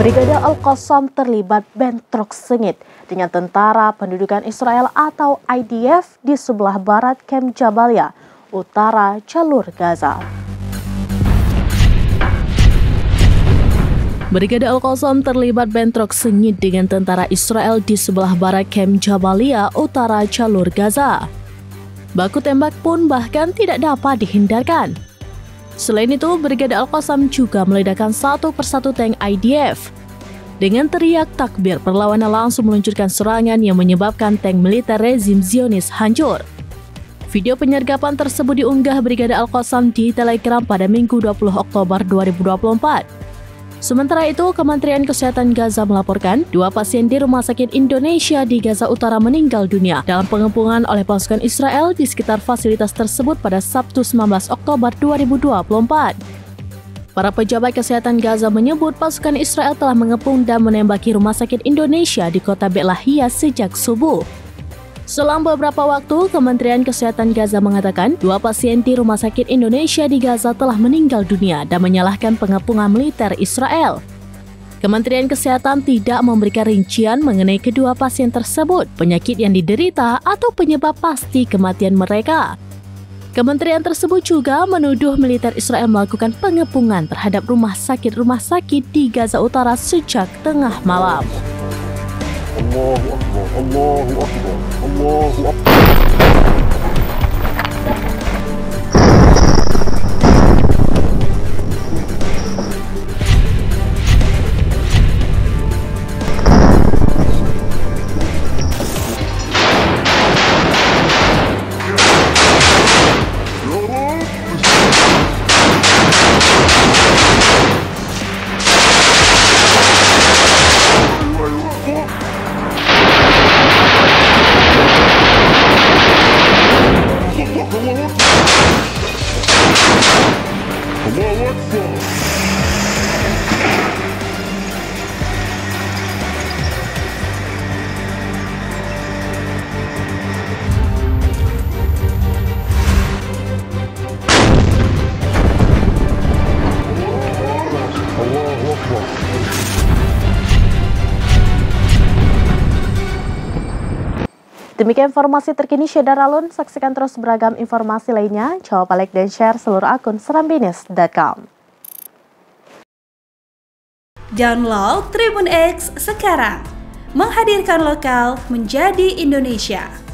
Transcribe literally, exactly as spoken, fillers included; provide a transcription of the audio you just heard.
Brigade Al-Qassam terlibat bentrok sengit dengan tentara pendudukan Israel atau I D F di sebelah barat Kem Jabalia, utara jalur Gaza. Brigade Al-Qassam terlibat bentrok sengit dengan tentara Israel di sebelah barat Kem Jabalia, utara jalur Gaza. Baku tembak pun bahkan tidak dapat dihindarkan. Selain itu, Brigade Al-Qassam juga meledakkan satu persatu tank I D F. Dengan teriak takbir, perlawanan langsung meluncurkan serangan yang menyebabkan tank militer rezim Zionis hancur. Video penyergapan tersebut diunggah Brigade Al-Qassam di Telegram pada Minggu dua puluh Oktober dua ribu dua puluh empat. Sementara itu, Kementerian Kesehatan Gaza melaporkan dua pasien di Rumah Sakit Indonesia di Gaza Utara meninggal dunia dalam pengepungan oleh pasukan Israel di sekitar fasilitas tersebut pada Sabtu sembilan belas Oktober dua ribu dua puluh empat. Para pejabat kesehatan Gaza menyebut pasukan Israel telah mengepung dan menembaki Rumah Sakit Indonesia di kota Bet Lahia sejak subuh. Selang beberapa waktu, Kementerian Kesehatan Gaza mengatakan dua pasien di Rumah Sakit Indonesia di Gaza telah meninggal dunia dan menyalahkan pengepungan militer Israel. Kementerian Kesehatan tidak memberikan rincian mengenai kedua pasien tersebut, penyakit yang diderita, atau penyebab pasti kematian mereka. Kementerian tersebut juga menuduh militer Israel melakukan pengepungan terhadap rumah sakit-rumah sakit di Gaza Utara sejak tengah malam. Allahu Akbar, Allahu Akbar, Allahu Akbar. Demikian informasi terkini Syedar Alun. Saksikan terus beragam informasi lainnya. Jangan lupa like dan share seluruh akun serambinews dot com. Download Tribun X sekarang, menghadirkan lokal menjadi Indonesia.